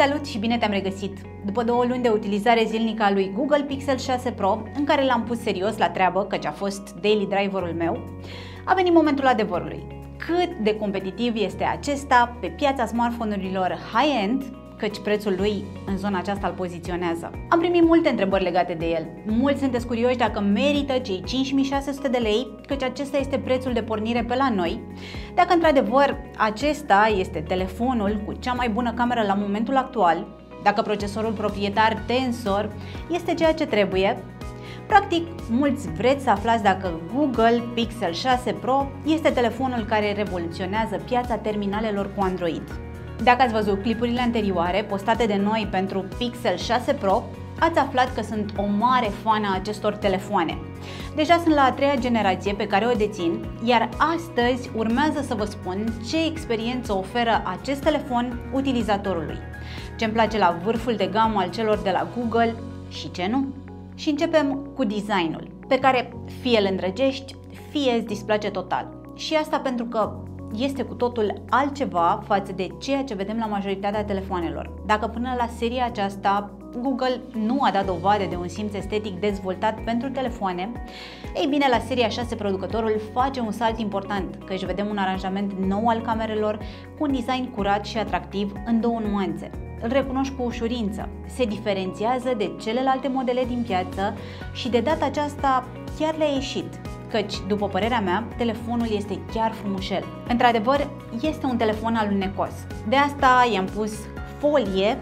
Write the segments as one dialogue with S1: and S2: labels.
S1: Salut și bine te-am regăsit! După 2 luni de utilizare zilnică a lui Google Pixel 6 Pro, în care l-am pus serios la treabă, căci a fost daily driverul meu, a venit momentul adevărului. Cât de competitiv este acesta pe piața smartphone-urilor high-end, căci prețul lui în zona aceasta îl poziționează. Am primit multe întrebări legate de el. Mulți sunteți curioși dacă merită cei 5600 de lei, căci acesta este prețul de pornire pe la noi, dacă într-adevăr acesta este telefonul cu cea mai bună cameră la momentul actual, dacă procesorul proprietar Tensor este ceea ce trebuie. Practic, mulți vreți să aflați dacă Google Pixel 6 Pro este telefonul care revoluționează piața terminalelor cu Android. Dacă ați văzut clipurile anterioare postate de noi pentru Pixel 6 Pro, ați aflat că sunt o mare fană a acestor telefoane. Deja sunt la a 3-a generație pe care o dețin, iar astăzi urmează să vă spun ce experiență oferă acest telefon utilizatorului, ce-mi place la vârful de gamă al celor de la Google și ce nu. Și începem cu designul, pe care fie îl îndrăgești, fie îți displace total. Și asta pentru că este cu totul altceva față de ceea ce vedem la majoritatea telefoanelor. Dacă până la seria aceasta Google nu a dat dovadă de un simț estetic dezvoltat pentru telefoane, ei bine, la seria 6 producătorul face un salt important, căci vedem un aranjament nou al camerelor cu un design curat și atractiv în 2 nuanțe. Îl recunoști cu ușurință, se diferențiază de celelalte modele din piață și de data aceasta chiar le-a ieșit, căci, după părerea mea, telefonul este chiar frumușel. Într-adevăr, este un telefon alunecos. De asta i-am pus folie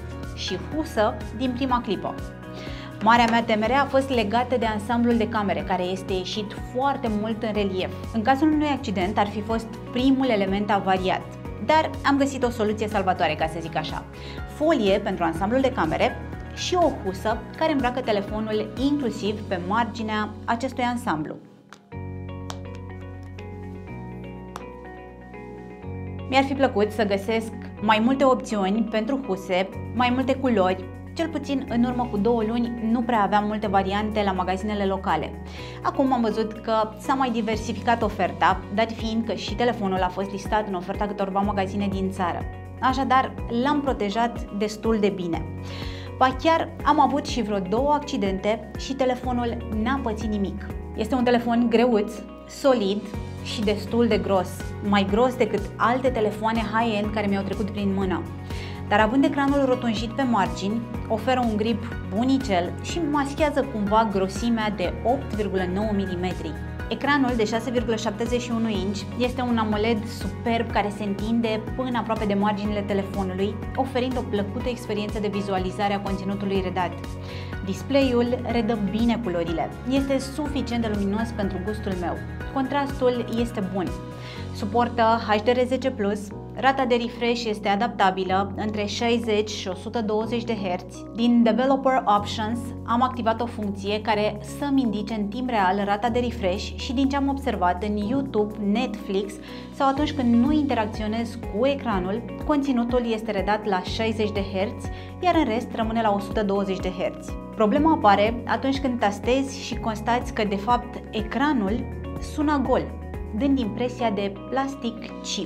S1: și husă din prima clipă. Marea mea temere a fost legată de ansamblul de camere, care este ieșit foarte mult în relief. În cazul unui accident ar fi fost primul element avariat, dar am găsit o soluție salvatoare, ca să zic așa. Folie pentru ansamblul de camere și o husă care îmbracă telefonul inclusiv pe marginea acestui ansamblu. Mi-ar fi plăcut să găsesc mai multe opțiuni pentru huse, mai multe culori. Cel puțin în urmă cu 2 luni nu prea aveam multe variante la magazinele locale. Acum am văzut că s-a mai diversificat oferta, dat fiind că și telefonul a fost listat în oferta câtorva magazine din țară. Așadar, l-am protejat destul de bine. Ba chiar am avut și vreo 2 accidente și telefonul n-a pățit nimic. Este un telefon greuț, solid și destul de gros, mai gros decât alte telefoane high-end care mi-au trecut prin mână. Dar având ecranul rotunjit pe margini, oferă un grip bunicel și maschează cumva grosimea de 8,9 mm. Ecranul de 6,71 inch este un AMOLED superb care se întinde până aproape de marginile telefonului, oferind o plăcută experiență de vizualizare a conținutului redat. Display-ul redă bine culorile, este suficient de luminos pentru gustul meu. Contrastul este bun. Suportă HDR10+, rata de refresh este adaptabilă între 60 și 120 de Hz. Din Developer Options am activat o funcție care să-mi indice în timp real rata de refresh și din ce am observat în YouTube, Netflix sau atunci când nu interacționez cu ecranul, conținutul este redat la 60 de Hz, iar în rest rămâne la 120 de Hz. Problema apare atunci când tastezi și constați că de fapt ecranul sună gol, dând impresia de plastic cheap.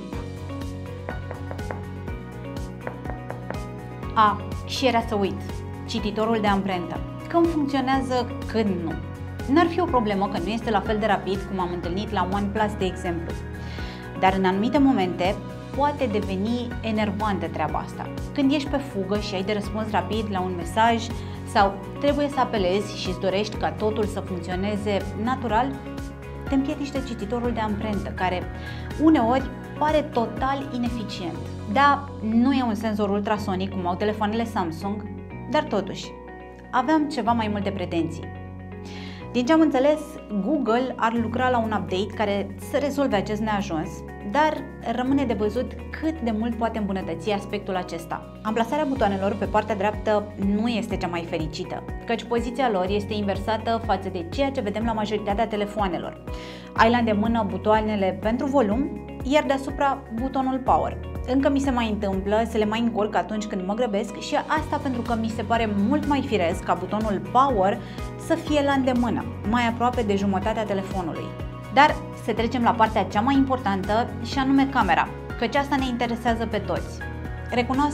S1: Și era să uit, cititorul de amprentă. Când funcționează, când nu. N-ar fi o problemă că nu este la fel de rapid cum am întâlnit la OnePlus, de exemplu. Dar în anumite momente poate deveni enervantă treaba asta. Când ești pe fugă și ai de răspuns rapid la un mesaj sau trebuie să apelezi și îți dorești ca totul să funcționeze natural, te împiedici de cititorul de amprentă, care uneori pare total ineficient. Da, nu e un senzor ultrasonic cum au telefoanele Samsung, dar totuși, aveam ceva mai multe pretenții. Din ce am înțeles, Google ar lucra la un update care să rezolve acest neajuns, dar rămâne de văzut cât de mult poate îmbunătăți aspectul acesta. Amplasarea butoanelor pe partea dreaptă nu este cea mai fericită, căci poziția lor este inversată față de ceea ce vedem la majoritatea telefoanelor. Ai la îndemână butoanele pentru volum, iar deasupra butonul Power. Încă mi se mai întâmplă să le mai încurc atunci când mă grăbesc și asta pentru că mi se pare mult mai firesc ca butonul Power să fie la îndemână, mai aproape de jumătatea telefonului. Dar să trecem la partea cea mai importantă și anume camera, căci asta ne interesează pe toți. Recunosc,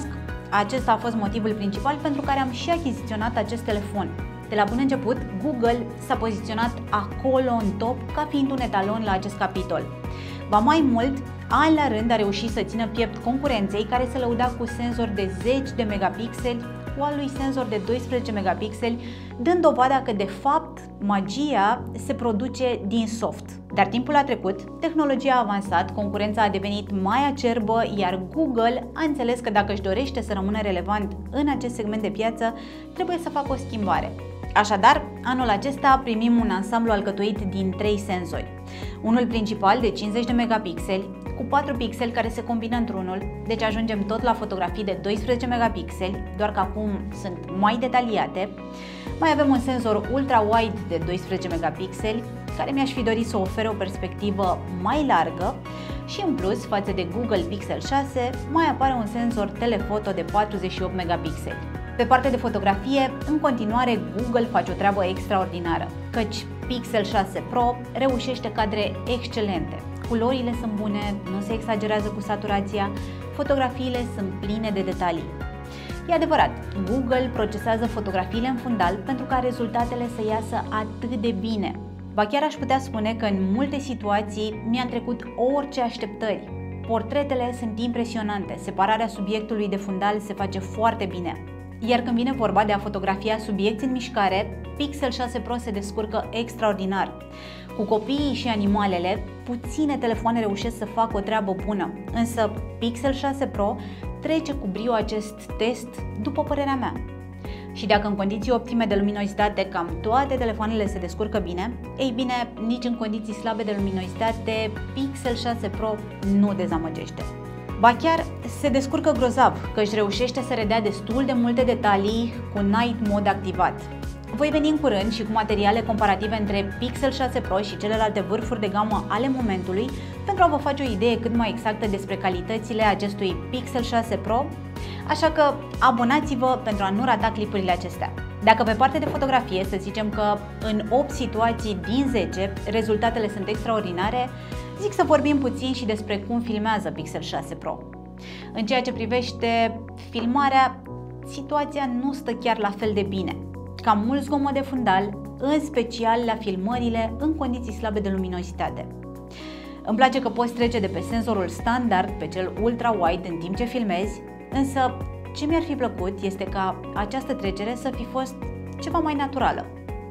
S1: acesta a fost motivul principal pentru care am și achiziționat acest telefon. De la bun început, Google s-a poziționat acolo în top ca fiind un etalon la acest capitol. Ba mai mult, an la rând a reușit să țină piept concurenței care se lăuda cu senzor de 10 de megapixeli, cu al lui senzor de 12 megapixeli, dând dovada că de fapt magia se produce din soft. Dar timpul a trecut, tehnologia a avansat, concurența a devenit mai acerbă, iar Google a înțeles că dacă își dorește să rămână relevant în acest segment de piață, trebuie să facă o schimbare. Așadar, anul acesta primim un ansamblu alcătuit din 3 senzori. Unul principal de 50 de megapixeli, cu 4 pixeli care se combină într-unul, deci ajungem tot la fotografii de 12 megapixeli, doar că acum sunt mai detaliate. Mai avem un senzor ultra-wide de 12 megapixeli, care mi-aș fi dorit să ofere o perspectivă mai largă și în plus, față de Google Pixel 6, mai apare un senzor telefoto de 48 megapixeli. Pe partea de fotografie, în continuare, Google face o treabă extraordinară, căci Pixel 6 Pro reușește cadre excelente. Culorile sunt bune, nu se exagerează cu saturația, fotografiile sunt pline de detalii. E adevărat, Google procesează fotografiile în fundal pentru ca rezultatele să iasă atât de bine. Ba chiar aș putea spune că în multe situații mi-am trecut orice așteptări. Portretele sunt impresionante, separarea subiectului de fundal se face foarte bine. Iar când vine vorba de a fotografia subiecți în mișcare, Pixel 6 Pro se descurcă extraordinar. Cu copiii și animalele, puține telefoane reușesc să facă o treabă bună, însă Pixel 6 Pro trece cu brio acest test, după părerea mea. Și dacă în condiții optime de luminozitate cam toate telefoanele se descurcă bine, ei bine, nici în condiții slabe de luminozitate, Pixel 6 Pro nu dezamăgește. Ba chiar se descurcă grozav, că își reușește să redea destul de multe detalii cu Night Mode activat. Voi veni în curând și cu materiale comparative între Pixel 6 Pro și celelalte vârfuri de gamă ale momentului pentru a vă face o idee cât mai exactă despre calitățile acestui Pixel 6 Pro, așa că abonați-vă pentru a nu rata clipurile acestea. Dacă pe partea de fotografie să zicem că în 8 situații din 10 rezultatele sunt extraordinare, zic să vorbim puțin și despre cum filmează Pixel 6 Pro. În ceea ce privește filmarea, situația nu stă chiar la fel de bine. Cam mult zgomot de fundal, în special la filmările în condiții slabe de luminozitate. Îmi place că poți trece de pe senzorul standard pe cel ultra-wide în timp ce filmezi, însă ce mi-ar fi plăcut este ca această trecere să fi fost ceva mai naturală.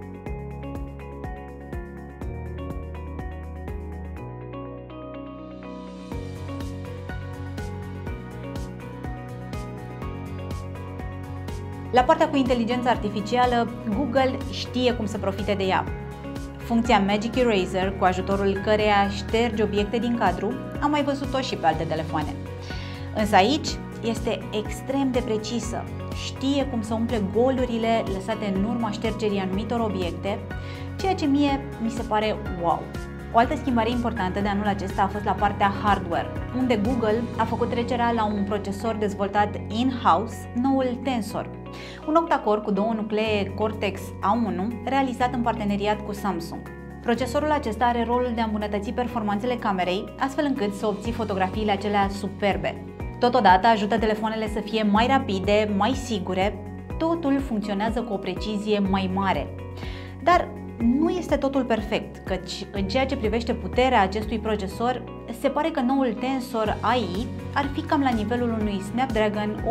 S1: La partea cu inteligența artificială, Google știe cum să profite de ea. Funcția Magic Eraser, cu ajutorul căreia ștergi obiecte din cadru, am mai văzut-o și pe alte telefoane. Însă aici este extrem de precisă, știe cum să umple golurile lăsate în urma ștergerii anumitor obiecte, ceea ce mie mi se pare wow. O altă schimbare importantă de anul acesta a fost la partea hardware, unde Google a făcut trecerea la un procesor dezvoltat in-house, noul Tensor, un octa-core cu 2 nuclee Cortex A1 realizat în parteneriat cu Samsung. Procesorul acesta are rolul de a îmbunătăți performanțele camerei, astfel încât să obții fotografiile acelea superbe. Totodată ajută telefoanele să fie mai rapide, mai sigure, totul funcționează cu o precizie mai mare. Dar nu este totul perfect, căci în ceea ce privește puterea acestui procesor, se pare că noul Tensor AI ar fi cam la nivelul unui Snapdragon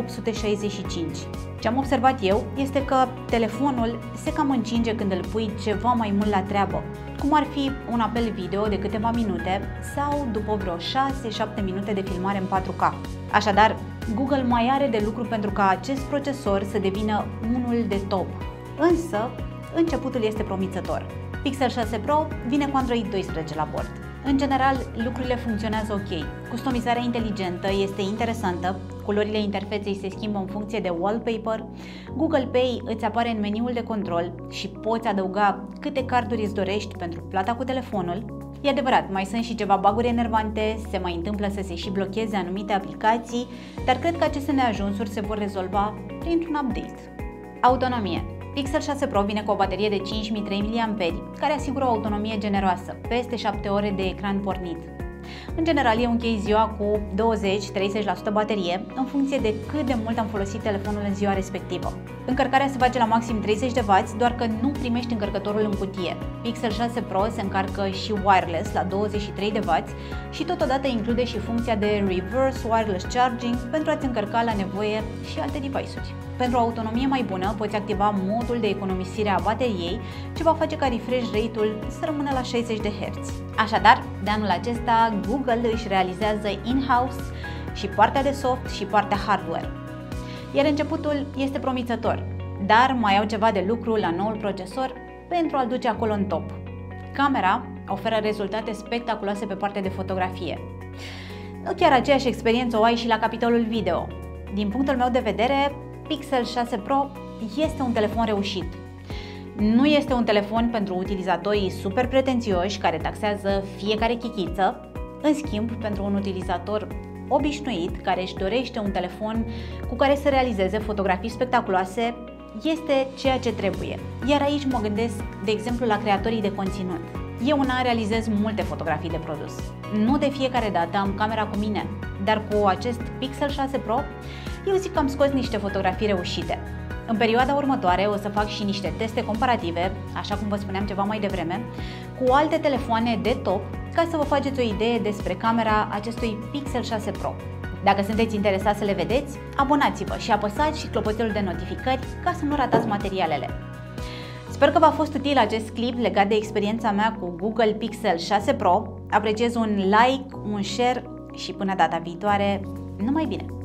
S1: 865. Ce am observat eu este că telefonul se cam încinge când îl pui ceva mai mult la treabă, cum ar fi un apel video de câteva minute sau după vreo 6-7 minute de filmare în 4K. Așadar, Google mai are de lucru pentru ca acest procesor să devină unul de top. Însă, începutul este promițător. Pixel 6 Pro vine cu Android 12 la bord. În general, lucrurile funcționează ok. Customizarea inteligentă este interesantă, culorile interfeței se schimbă în funcție de wallpaper, Google Pay îți apare în meniul de control și poți adăuga câte carduri îți dorești pentru plata cu telefonul. E adevărat, mai sunt și ceva bug-uri enervante, se mai întâmplă să se și blocheze anumite aplicații, dar cred că aceste neajunsuri se vor rezolva printr-un update. Autonomie. Pixel 6 Pro vine cu o baterie de 5003 mAh, care asigură o autonomie generoasă, peste 7 ore de ecran pornit. În general, eu închei ziua cu 20-30% baterie, în funcție de cât de mult am folosit telefonul în ziua respectivă. Încărcarea se face la maxim 30W, doar că nu primești încărcătorul în cutie. Pixel 6 Pro se încarcă și wireless la 23W și totodată include și funcția de Reverse Wireless Charging pentru a-ți încărca la nevoie și alte device-uri. Pentru o autonomie mai bună, poți activa modul de economisire a bateriei, ce va face ca refresh rate-ul să rămână la 60 de Hz. Așadar, de anul acesta, Google își realizează in-house și partea de soft și partea hardware. Iar începutul este promițător, dar mai au ceva de lucru la noul procesor pentru a-l duce acolo în top. Camera oferă rezultate spectaculoase pe partea de fotografie. Nu chiar aceeași experiență o ai și la capitolul video. Din punctul meu de vedere, Pixel 6 Pro este un telefon reușit. Nu este un telefon pentru utilizatorii super pretențioși care taxează fiecare chichiță. În schimb, pentru un utilizator obișnuit care își dorește un telefon cu care să realizeze fotografii spectaculoase, este ceea ce trebuie. Iar aici mă gândesc, de exemplu, la creatorii de conținut. Eu una realizez multe fotografii de produs. Nu de fiecare dată am camera cu mine, dar cu acest Pixel 6 Pro, eu zic că am scos niște fotografii reușite. În perioada următoare o să fac și niște teste comparative, așa cum vă spuneam ceva mai devreme, cu alte telefoane de top, ca să vă faceți o idee despre camera acestui Pixel 6 Pro. Dacă sunteți interesați să le vedeți, abonați-vă și apăsați și clopoțelul de notificări ca să nu ratați materialele. Sper că v-a fost util acest clip legat de experiența mea cu Google Pixel 6 Pro. Apreciez un like, un share și până data viitoare, numai bine!